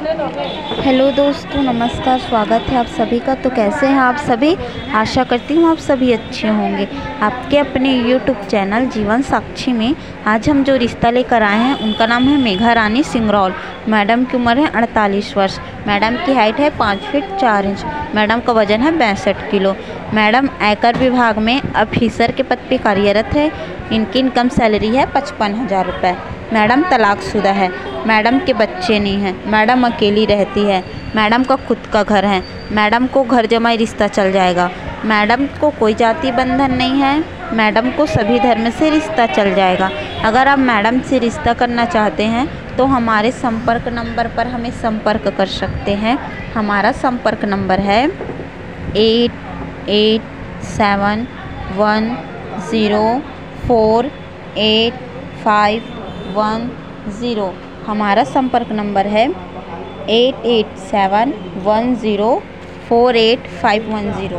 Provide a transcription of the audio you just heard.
Hello दोस्तों, नमस्कार। स्वागत है आप सभी का। तो कैसे हैं आप सभी? आशा करती हूँ आप सभी अच्छे होंगे। आपके अपने यूट्यूब चैनल जीवन साक्षी में आज हम जो रिश्ता लेकर आए हैं उनका नाम है मेघा रानी सिंगरौल। मैडम की उम्र है 48 वर्ष। मैडम की हाइट है 5 फीट 4 इंच। मैडम का वजन है 62 किलो। मैडम आयकर विभाग में ऑफिसर के पद पर कार्यरत है। इनकी इनकम सैलरी है 55,000 रुपये। मैडम तलाकशुदा है। मैडम के बच्चे नहीं हैं। मैडम अकेली रहती है। मैडम का खुद का घर है। मैडम को घर जमाई रिश्ता चल जाएगा। मैडम को कोई जाति बंधन नहीं है। मैडम को सभी धर्म से रिश्ता चल जाएगा। अगर आप मैडम से रिश्ता करना चाहते हैं तो हमारे संपर्क नंबर पर हमें संपर्क कर सकते हैं। हमारा संपर्क नंबर है 8871048510। हमारा संपर्क नंबर है 8871048510।